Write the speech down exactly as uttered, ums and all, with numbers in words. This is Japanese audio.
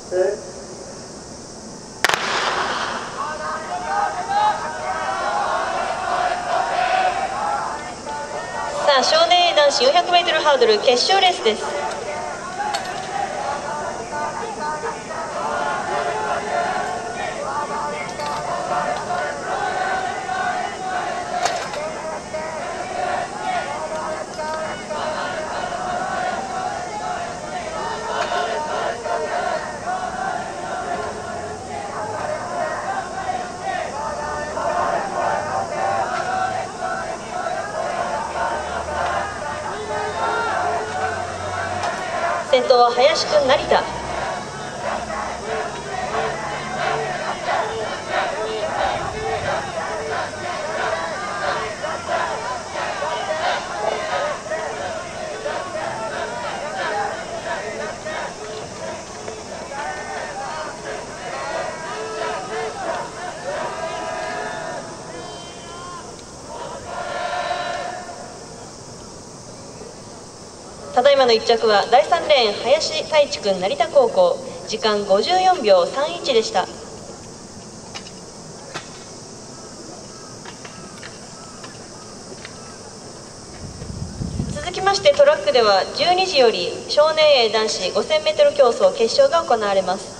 さあ少年 A 男子 よんひゃくメートル ハードル決勝レースです。先頭は林くん成田。ただいまのいっ着はだいさんレーン林太一君成田高校、時間ごじゅうよんびょうさんいちでした。続きましてトラックではじゅうにじより少年 A 男子 ごせんメートル 競走決勝が行われます。